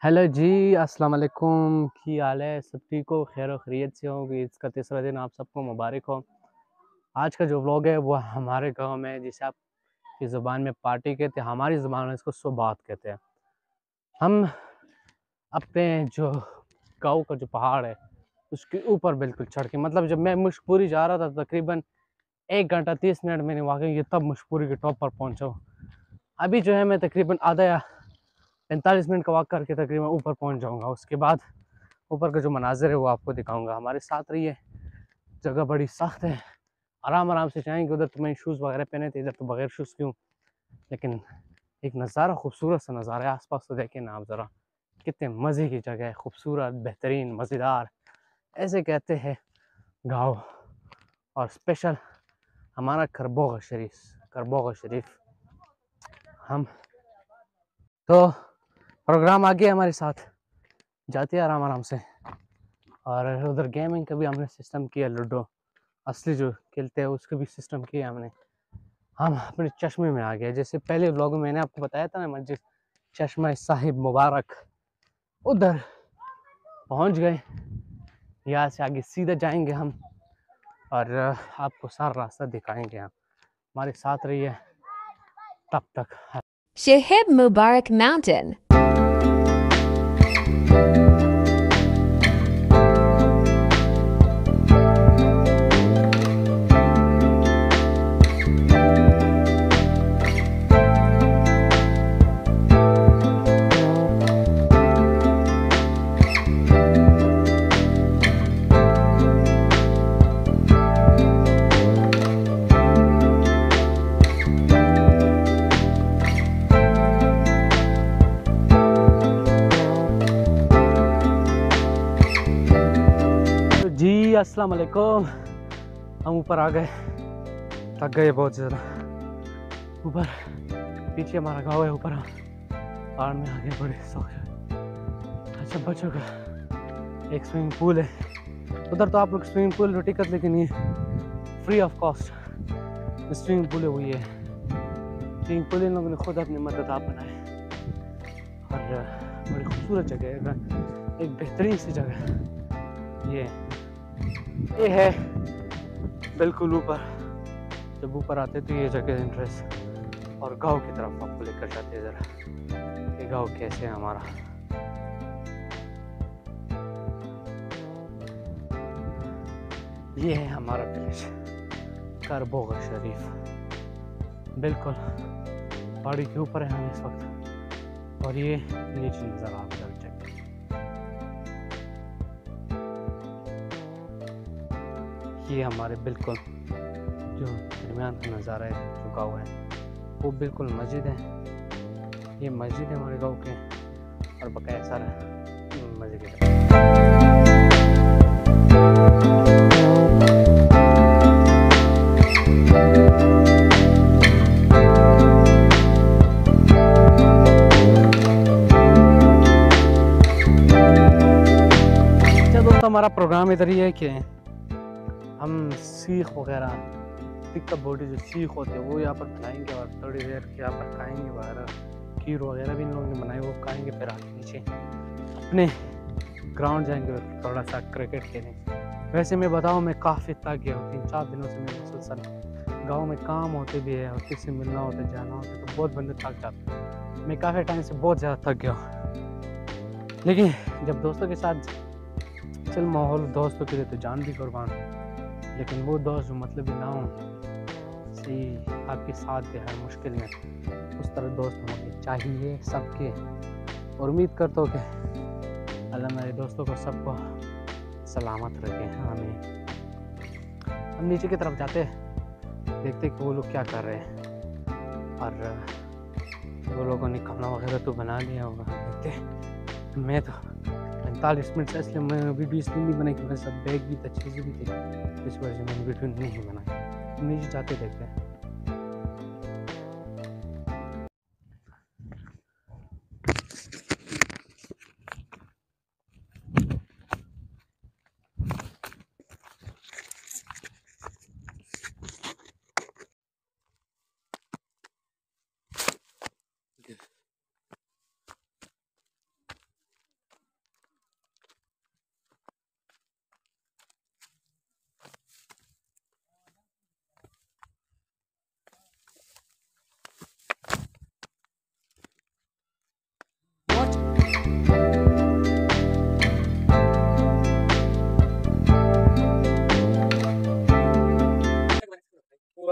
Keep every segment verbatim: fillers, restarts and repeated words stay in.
Hello जी, अस्सलाम वालेकुम। की हाल है? सब ठीक हो, खैर और खैरियत से होंगे। इसका तीसरा दिन आप सबको मुबारक हो। आज का जो व्लॉग है वो हमारे गांव में, जिसे आप की ज़ुबान में पार्टी कहते हैं, हमारी ज़ुबान में इसको सुबात कहते हैं। हम अपने जो गांव का जो पहाड़ है उसके ऊपर बिल्कुल चढ़ के, मतलब जब मैं मुशपूरी जा रहा था तकरीबन एक घंटा तीस मिनट मैंने वाकई ये तब मुशपूरी के टॉप पर पहुंचा हूँ। अभी जो है मैं तकरीबन आधा या पैंतालीस मिनट का वॉक करके तकरीबन ऊपर पहुंच जाऊंगा। उसके बाद ऊपर का जो मनाज़र है वो आपको दिखाऊंगा। हमारे साथ रहिए। जगह बड़ी सख्त है, आराम आराम से जाएंगे। उधर तो मैंने शूज़ वगैरह पहने थे, इधर तो बगैर शूज़ क्यों। लेकिन एक नज़ारा, खूबसूरत सा नज़ारा है। आसपास तो देखें ना आप ज़रा, कितने मज़े की जगह है, खूबसूरत, बेहतरीन, मज़ेदार। ऐसे कहते हैं गाँव। और स्पेशल हमारा करबोगा शरीफ, करबोगा शरीफ। हम तो प्रोग्राम आगे हमारे साथ जाते हैं आराम आराम से। और उधर गेमिंग का भी हमने सिस्टम किया, लूडो असली जो खेलते हैं उसका भी सिस्टम किया हमने। हम अपने चश्मे में आ गए। जैसे पहले व्लॉग में मैंने आपको बताया था ना, मस्जिद चश्मा साहिब मुबारक, उधर पहुंच गए। यहाँ से आगे सीधा जाएंगे हम और आपको सारा रास्ता दिखाएंगे। हम हमारे साथ रहिए तब तक। Shahib Mubarak Mountain. जी अस्सलाम वालेकुम। हम ऊपर आ गए, थक गए बहुत ज़्यादा। ऊपर पीछे हमारा गांव है, ऊपर हम पहाड़ में आगे बड़े सौखे। अच्छा, बच्चों का एक स्विमिंग पूल है उधर। तो आप लोग स्विमिंग पूल टिकट, लेकिन ये free of cost swimming pool है वो। ये स्विमिंग पूल इन लोगों ने खुद अपनी मदद आप बनाए और बड़ी खूबसूरत जगह है, एक बेहतरीन सी जगह ये ये है बिल्कुल ऊपर। जब ऊपर आते तो ये जगह इंटरेस्ट और गांव की तरफ आपको लेकर जाते हैं ज़रा, ये गांव कैसे है हमारा। ये है हमारा विलेज करबोगा शरीफ। बिल्कुल पहाड़ी के ऊपर है हम इस वक्त और ये नीचे नज़र आता है। ये हमारे बिल्कुल जो दरमियान का नज़ारा है, जो गाँव है वो बिल्कुल मस्जिद है। ये मस्जिद है हमारे गाँव के और बकाया सारा मस्जिद है। अच्छा दोस्तों, हमारा प्रोग्राम इधर ही है कि हम सीख वगैरह, टिक्का बॉडी जो सीख होते हैं वो यहाँ पर खिलाएंगे और थोड़ी देर यहाँ पर खाएंगे वगैरह। खीर वगैरह भी इन लोगों ने बनाई, वो खाएंगे। फिर आगे नीचे अपने ग्राउंड जाएंगे और थोड़ा सा क्रिकेट खेलेंगे। वैसे मैं बताऊँ, मैं काफ़ी थक गया हूँ। तीन चार दिनों से मैं मुसलसल गाँव में काम होते भी है और किसी से मिलना होता है, जाना होता है, तो बहुत बंदे थक जाते हैं। मैं काफ़ी टाइम से बहुत ज़्यादा थक गया हूँ। लेकिन जब दोस्तों के साथ चल माहौल, दोस्तों के लिए तो जान भी कुर्बान। लेकिन वो दोस्त जो मतलब भी ना हो, सही आपके साथ दे हर मुश्किल में, उस तरह दोस्त होने चाहिए सबके। और उम्मीद करता हूँ कि अल्लाह मेरे दोस्तों को सबको सलामत रखे। आमीन। हम नीचे की तरफ जाते हैं, देखते कि वो लोग क्या कर रहे हैं और वो लोगों ने खाना वगैरह तो बना लिया होगा। देखते मैं तो पैंतालीस मिनट से, इसलिए मैं वीडियो इसलिए नहीं बनाई क्योंकि सब बैग भी था, चीज़ें भी थी, इस वजह से मैंने वीडियो नहीं बनाई। नीचे जाते देखते हैं।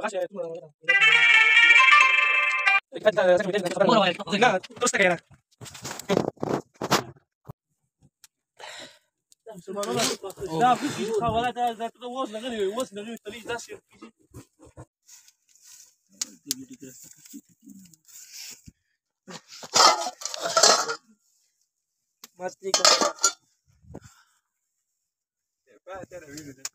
Mas